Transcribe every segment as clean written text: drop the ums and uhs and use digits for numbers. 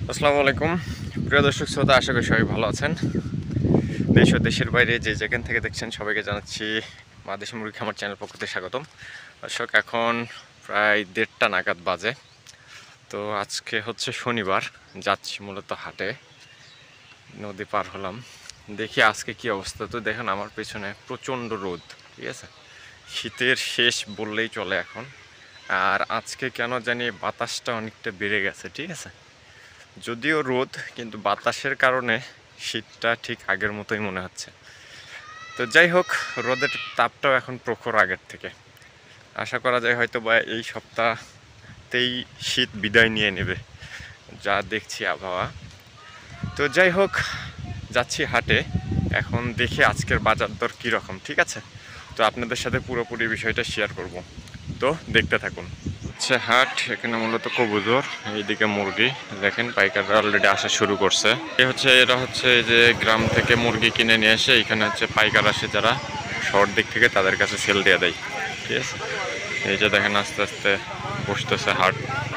আসসালামু আলাইকুম প্রিয় দর্শক শ্রোতা, আশা করি সবাই ভালো আছেন। দেশ ও দেশের বাইরে যে যেখান থেকে দেখছেন সবাইকে জানাচ্ছি মা দেশি মুরগি খামার চ্যানেল পক্ষ থেকে স্বাগতম। দর্শক, এখন প্রায় 1:30 নাগাদ বাজে। তো আজকে হচ্ছে শনিবার, যাচ্ছি মূলত হাটে। নদী পার হলাম, দেখি আজকে কি অবস্থা। তো দেখেন আমার পেছনে প্রচণ্ড রোদ, ঠিক আছে, শীতের শেষ বললেই চলে এখন। আর আজকে কেন জানি বাতাসটা অনেকটা বেড়ে গেছে, ঠিক আছে। যদিও রোদ, কিন্তু বাতাসের কারণে শীতটা ঠিক আগের মতোই মনে হচ্ছে। তো যাই হোক, রোদের তাপটাও এখন প্রখর আগের থেকে। আশা করা যায় হয়তো বা এই সপ্তাহতেই শীত বিদায় নিয়ে নেবে, যা দেখছি আবহাওয়া। তো যাই হোক, যাচ্ছি হাটে। এখন দেখি আজকের বাজার দর কীরকম, ঠিক আছে। তো আপনাদের সাথে পুরোপুরি বিষয়টা শেয়ার করব, তো দেখতে থাকুন। হচ্ছে হাট, এখানে মূলত কবুতর, এইদিকে মুরগি। দেখেন পাইকাররা অলরেডি আসা শুরু করছে। এরা হচ্ছে যে গ্রাম থেকে মুরগি কিনে নিয়ে এসে এখানে হচ্ছে পাইকার আসে, যারা শহর দিক থেকে তাদের কাছে সেল দিয়ে দেয়, ঠিক আছে। এই যে দেখেন আস্তে আস্তে বসতেছে হাট।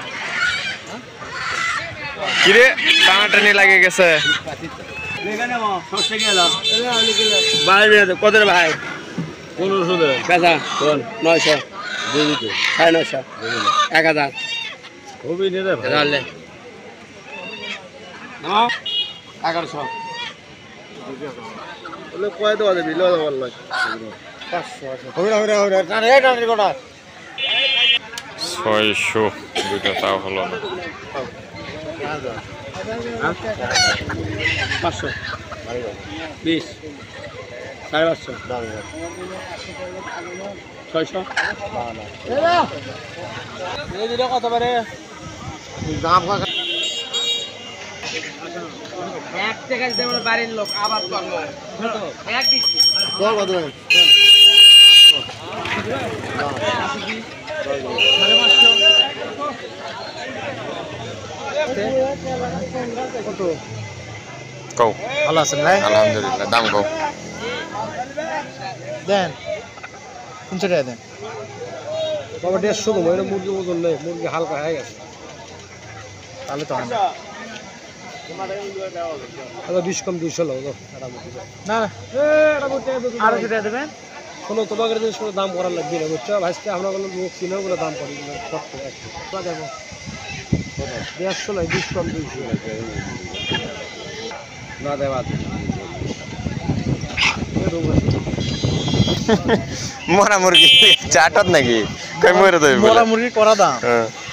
কিরে টানাটানি লাগে গেছে। কত ভাই? 1500 কোন 900 950 1000 খুবই নিরে ভাই 1100 বলে কয় দেওয়া যাবে লো বললাই 500 হইরা হইরা হইরা কারে টানের কোটা 600 দুটো তাও হলো না। 500 20 550 600 কত পারে দাম এক টাকা দিতে আমার বাড়ির লোক আবার করলো এক দিচ্ছি বল কত কত কও ভালো আছেন ভাই? আলহামদুলিল্লাহ। দাম কও দেন 300 টাকা দেন বাবা। 150 তো মানে মুরগি ওজন নেই, মুরগি হালকা হয়ে গেছে, তাহলে তো হয় না। আচ্ছা 20 কম 200 লাও না না আর টাকা দেবেন। শোনো, তোমাকে জিনিস কোনো দাম করার লাগবে না, বুঝছো ভাইকে? আমরা কোনো লোক কিনেও কোনো দাম করি না, কত দেবো 150 নয় 20 কম 200 না দেওয়া মরা মুরগি চাটত নাকি? কই মরে দেবে মরা মুরগি করা দাম